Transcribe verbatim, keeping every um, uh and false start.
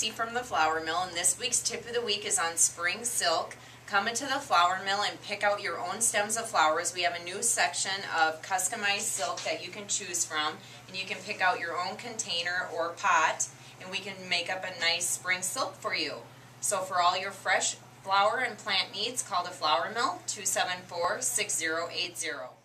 Stacy from the Flower Mill, and this week's tip of the week is on spring silk. Come into the flower mill and pick out your own stems of flowers. We have a new section of customized silk that you can choose from, and you can pick out your own container or pot, and we can make up a nice spring silk for you. So for all your fresh flower and plant needs, call the Flower Mill, two seven four, six zero eight zero.